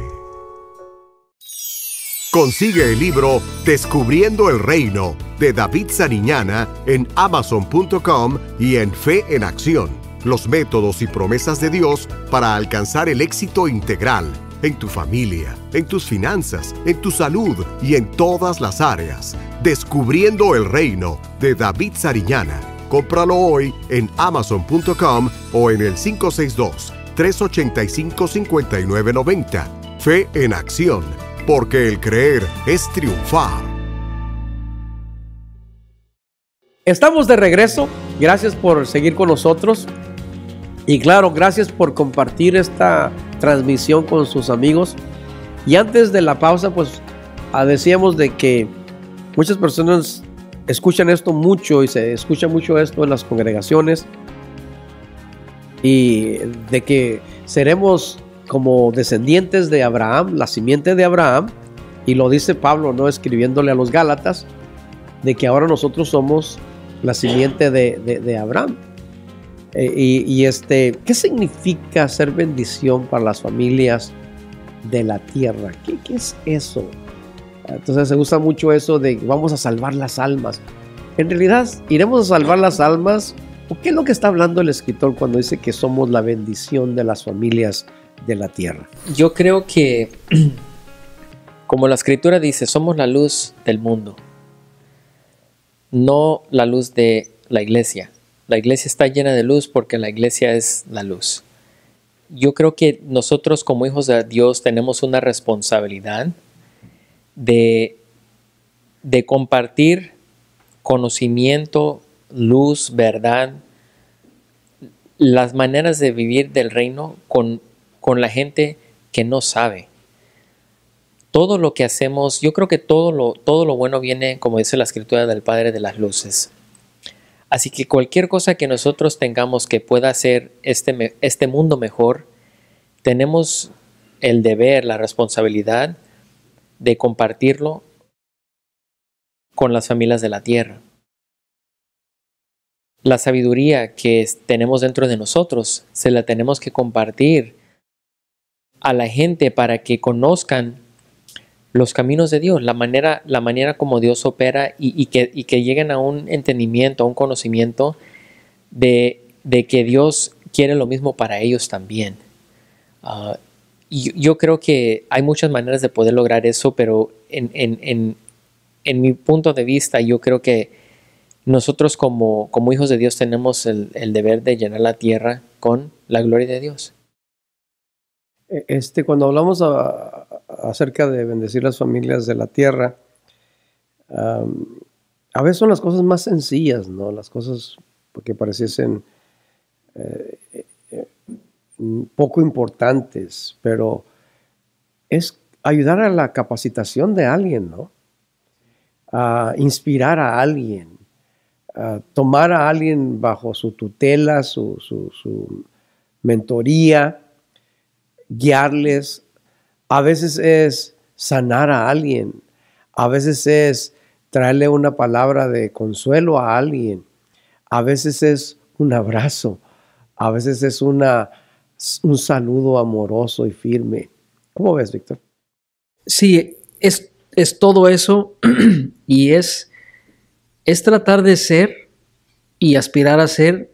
Consigue el libro Descubriendo el Reino de David Sariñana en amazon punto com y en Fe en Acción. Los métodos y promesas de Dios para alcanzar el éxito integral en tu familia, en tus finanzas, en tu salud y en todas las áreas. Descubriendo el Reino de David Sariñana. Cómpralo hoy en amazon punto com o en el cinco seis dos, tres ocho cinco, cinco nueve nueve cero. Fe en Acción, porque el creer es triunfar. Estamos de regreso. Gracias por seguir con nosotros. Y claro, gracias por compartir esta transmisión con sus amigos. Y antes de la pausa, pues decíamos de que muchas personas escuchan esto mucho, y se escucha mucho esto en las congregaciones, y de que seremos como descendientes de Abraham, la simiente de Abraham, y lo dice Pablo, ¿no?, escribiéndole a los Gálatas, de que ahora nosotros somos la simiente de, de, de Abraham. Eh, y, y este, ¿qué significa ser bendición para las familias de la tierra? ¿Qué, qué es eso? Entonces se usa mucho eso de vamos a salvar las almas. En realidad, ¿iremos a salvar las almas? ¿O qué es lo que está hablando el escritor cuando dice que somos la bendición de las familias de la tierra? Yo creo que, como la escritura dice, somos la luz del mundo, no la luz de la iglesia. La iglesia está llena de luz porque la iglesia es la luz. Yo creo que nosotros como hijos de Dios tenemos una responsabilidad de, de compartir conocimiento, luz, verdad, las maneras de vivir del reino con, con la gente que no sabe. Todo lo que hacemos, yo creo que todo lo, todo lo bueno viene, como dice la escritura, del Padre de las luces. Así que cualquier cosa que nosotros tengamos que pueda hacer este, este mundo mejor, tenemos el deber, la responsabilidad de compartirlo con las familias de la tierra. La sabiduría que tenemos dentro de nosotros se la tenemos que compartir a la gente para que conozcan los caminos de Dios, la manera, la manera como Dios opera, y, y, que, y que lleguen a un entendimiento, a un conocimiento de, de que Dios quiere lo mismo para ellos también. Uh, y yo creo que hay muchas maneras de poder lograr eso, pero en, en, en, en mi punto de vista, yo creo que nosotros como, como hijos de Dios tenemos el, el deber de llenar la tierra con la gloria de Dios. Este, cuando hablamos a, a, acerca de bendecir las familias de la tierra, um, a veces son las cosas más sencillas, ¿no? Las cosas que pareciesen eh, eh, poco importantes, pero es ayudar a la capacitación de alguien, ¿no? A inspirar a alguien, a tomar a alguien bajo su tutela, su, su, su mentoría, guiarles. A veces es sanar a alguien, a veces es traerle una palabra de consuelo a alguien, a veces es un abrazo, a veces es una, un saludo amoroso y firme. ¿Cómo ves, Víctor? Sí, es, es todo eso y es, es tratar de ser y aspirar a ser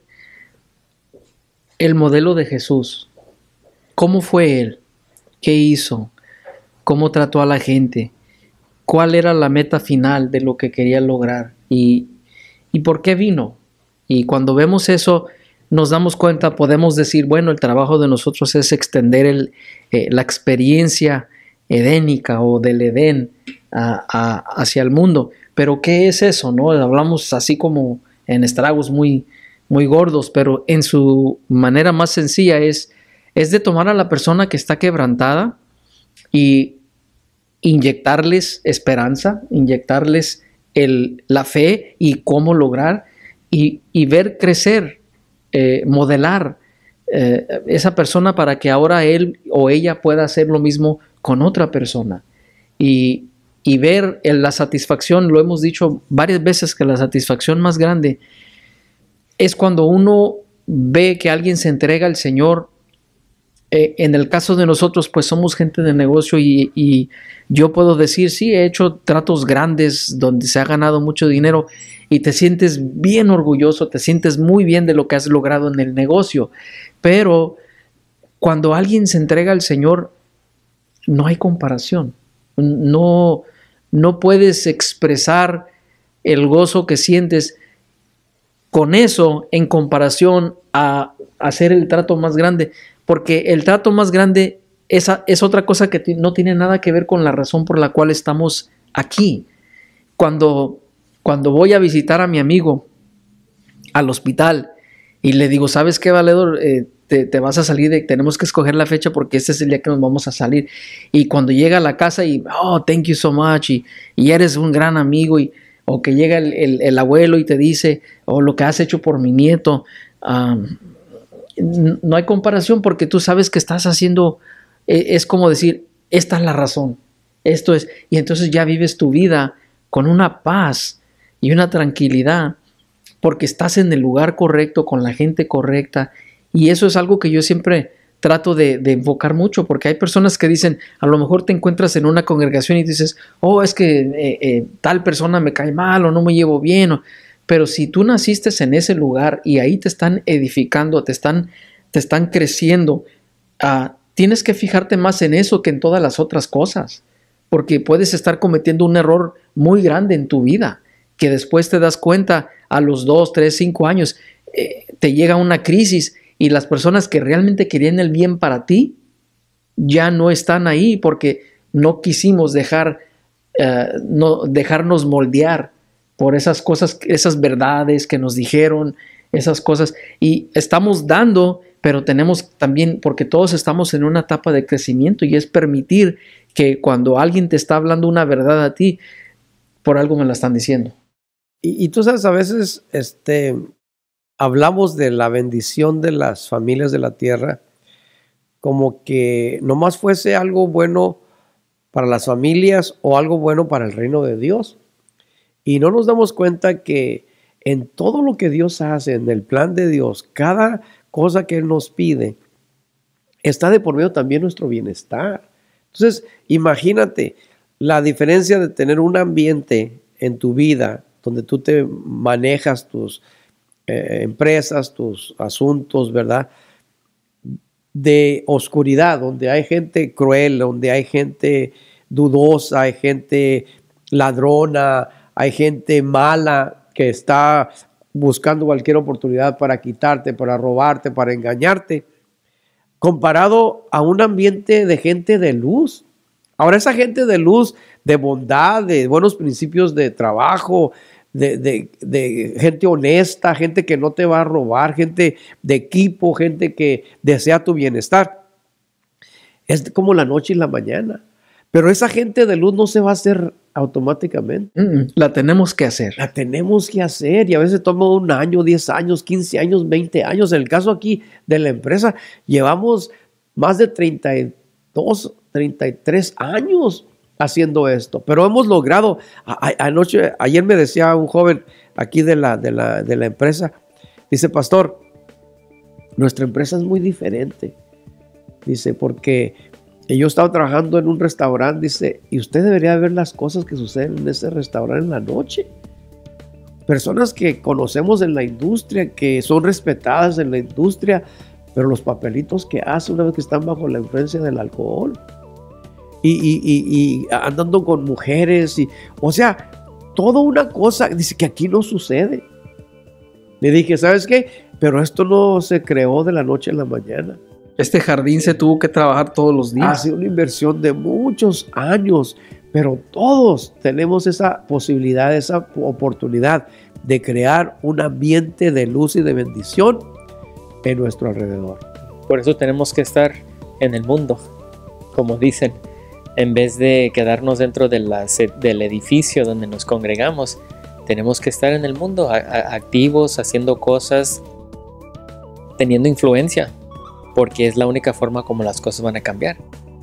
el modelo de Jesús. ¿Cómo fue Él? ¿Qué hizo? ¿Cómo trató a la gente? ¿Cuál era la meta final de lo que quería lograr? ¿Y, y por qué vino? Y cuando vemos eso, nos damos cuenta, podemos decir, bueno, el trabajo de nosotros es extender el, eh, la experiencia edénica o del Edén a, a, hacia el mundo. Pero ¿qué es eso? ¿No? Hablamos así como en estragos muy, muy gordos, pero en su manera más sencilla es, es de tomar a la persona que está quebrantada y inyectarles esperanza, inyectarles el, la fe y cómo lograr y, y ver crecer, eh, modelar eh, esa persona para que ahora él o ella pueda hacer lo mismo con otra persona. Y, y ver en la satisfacción, lo hemos dicho varias veces, que la satisfacción más grande es cuando uno ve que alguien se entrega al Señor. Eh, en el caso de nosotros, pues somos gente de negocio y, y yo puedo decir, sí, he hecho tratos grandes donde se ha ganado mucho dinero y te sientes bien orgulloso, te sientes muy bien de lo que has logrado en el negocio. Pero cuando alguien se entrega al Señor, no hay comparación. No, no puedes expresar el gozo que sientes con eso en comparación a hacer el trato más grande. Porque el trato más grande es, es otra cosa que t- no tiene nada que ver con la razón por la cual estamos aquí. Cuando, cuando voy a visitar a mi amigo al hospital y le digo, ¿sabes qué, valedor? Eh, te, te vas a salir, de, tenemos que escoger la fecha porque este es el día que nos vamos a salir. Y cuando llega a la casa y, oh, thank you so much, y, y eres un gran amigo, y, o que llega el, el, el abuelo y te dice, oh, lo que has hecho por mi nieto, um, no hay comparación porque tú sabes que estás haciendo, eh, es como decir, esta es la razón, esto es, y entonces ya vives tu vida con una paz y una tranquilidad porque estás en el lugar correcto, con la gente correcta, y eso es algo que yo siempre trato de, de enfocar mucho, porque hay personas que dicen, a lo mejor te encuentras en una congregación y dices, oh, es que eh, eh, tal persona me cae mal o no me llevo bien, o, pero si tú naciste en ese lugar y ahí te están edificando, te están, te están creciendo, uh, tienes que fijarte más en eso que en todas las otras cosas, porque puedes estar cometiendo un error muy grande en tu vida, que después te das cuenta a los dos, tres, cinco años, eh, te llega una crisis y las personas que realmente querían el bien para ti ya no están ahí porque no quisimos dejar, uh, no, dejarnos moldear por esas cosas, esas verdades que nos dijeron, esas cosas, y estamos dando, pero tenemos también, porque todos estamos en una etapa de crecimiento y es permitir que cuando alguien te está hablando una verdad a ti, por algo me la están diciendo. Y, y tú sabes, a veces este, hablamos de la bendición de las familias de la tierra como que nomás fuese algo bueno para las familias o algo bueno para el reino de Dios. Y no nos damos cuenta que en todo lo que Dios hace, en el plan de Dios, cada cosa que Él nos pide, está de por medio también nuestro bienestar. Entonces, imagínate la diferencia de tener un ambiente en tu vida donde tú te manejas tus eh, empresas, tus asuntos, ¿verdad? De oscuridad, donde hay gente cruel, donde hay gente dudosa, hay gente ladrona, hay gente mala, que está buscando cualquier oportunidad para quitarte, para robarte, para engañarte, comparado a un ambiente de gente de luz. Ahora esa gente de luz, de bondad, de buenos principios de trabajo, de, de, de gente honesta, gente que no te va a robar, gente de equipo, gente que desea tu bienestar, es como la noche y la mañana. Pero esa gente de luz no se va a hacer automáticamente. Mm, la tenemos que hacer. La tenemos que hacer y a veces toma un año, diez años, quince años, veinte años. En el caso aquí de la empresa, llevamos más de treinta y dos, treinta y tres años haciendo esto. Pero hemos logrado, a, a, anoche, ayer me decía un joven aquí de la, de, la, de la empresa, dice, pastor, nuestra empresa es muy diferente. Dice, porque... Y yo estaba trabajando en un restaurante, dice, y usted debería ver las cosas que suceden en ese restaurante en la noche. Personas que conocemos en la industria, que son respetadas en la industria, pero los papelitos que hacen una vez que están bajo la influencia del alcohol. Y, y, y, y andando con mujeres. Y, o sea, toda una cosa, dice que aquí no sucede. Le dije, ¿sabes qué? Pero esto no se creó de la noche a la mañana. Este jardín se tuvo que trabajar todos los días. Ha sido una inversión de muchos años, pero todos tenemos esa posibilidad, esa oportunidad de crear un ambiente de luz y de bendición en nuestro alrededor. Por eso tenemos que estar en el mundo, como dicen, en vez de quedarnos dentro de la, del edificio donde nos congregamos. Tenemos que estar en el mundo, a, a, activos, haciendo cosas, teniendo influencia, porque es la única forma como las cosas van a cambiar.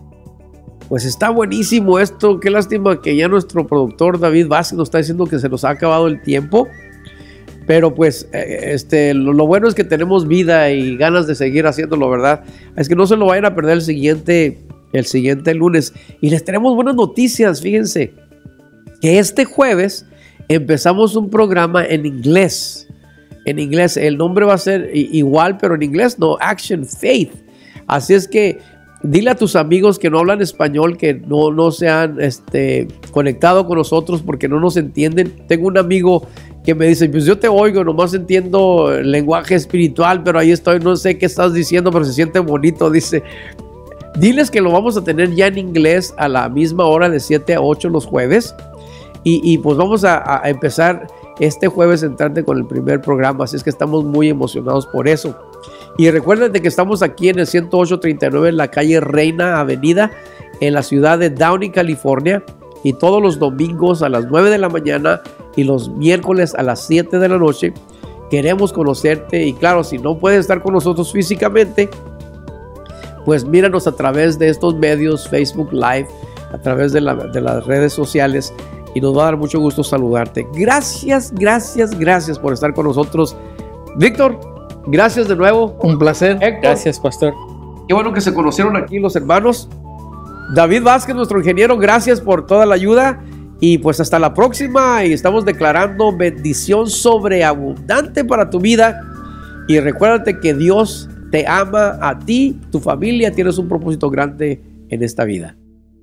Pues está buenísimo esto. Qué lástima que ya nuestro productor David Vázquez nos está diciendo que se nos ha acabado el tiempo. Pero pues este, lo, lo bueno es que tenemos vida y ganas de seguir haciéndolo, ¿verdad? Es que no se lo vayan a perder el siguiente, el siguiente lunes. Y les tenemos buenas noticias. Fíjense que este jueves empezamos un programa en inglés. En inglés, el nombre va a ser igual, pero en inglés, no, Action Faith. Así es que dile a tus amigos que no hablan español, que no, no se han este, conectado con nosotros porque no nos entienden. Tengo un amigo que me dice, pues yo te oigo, nomás entiendo el lenguaje espiritual, pero ahí estoy, no sé qué estás diciendo, pero se siente bonito. Dice, diles que lo vamos a tener ya en inglés a la misma hora de siete a ocho los jueves. Y, y pues vamos a, a empezar este jueves entrante con el primer programa, así es que estamos muy emocionados por eso. Y recuerden de que estamos aquí en el ciento ocho treinta y nueve en la calle Reina Avenida, en la ciudad de Downey, California, y todos los domingos a las nueve de la mañana y los miércoles a las siete de la noche. Queremos conocerte y claro, si no puedes estar con nosotros físicamente, pues míranos a través de estos medios, Facebook Live, a través de, la, de las redes sociales. Y nos va a dar mucho gusto saludarte. Gracias, gracias, gracias por estar con nosotros. Víctor, gracias de nuevo. Un placer. Héctor, gracias, pastor. Qué bueno que se conocieron aquí los hermanos. David Vázquez, nuestro ingeniero, gracias por toda la ayuda. Y pues hasta la próxima. Y estamos declarando bendición sobreabundante para tu vida. Y recuérdate que Dios te ama a ti, tu familia. Tienes un propósito grande en esta vida.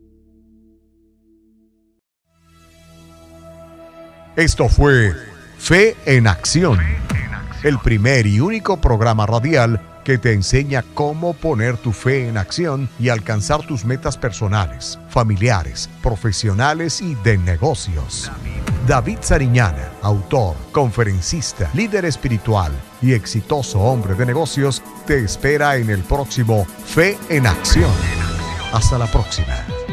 Esto fue Fe en Acción, el primer y único programa radial que te enseña cómo poner tu fe en acción y alcanzar tus metas personales, familiares, profesionales y de negocios. David Sariñana, autor, conferencista, líder espiritual y exitoso hombre de negocios, te espera en el próximo Fe en Acción. Hasta la próxima.